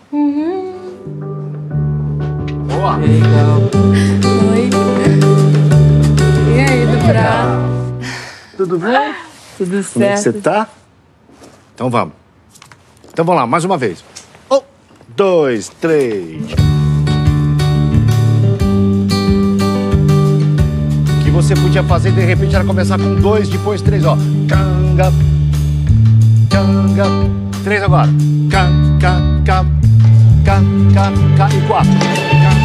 Boa! Legal. Oi. E aí, do braço? Tudo bem? Tudo Como é que você certo? tá? Então vamos. Então vamos lá, mais uma vez. 1, 2, 3. O que você podia fazer, de repente, era começar com 2, depois 3, ó. Canga, canga. 3 agora. Ca, ca, ca. Ca, ca, ca. E 4. Ca,